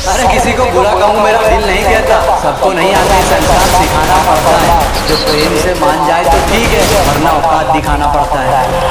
अरे किसी को बुरा कहूँ मेरा दिल नहीं कहता, सबको नहीं आता संसार सिखाना पड़ता है। जो प्रेम से मान जाए तो ठीक है, वरना औकात दिखाना पड़ता है।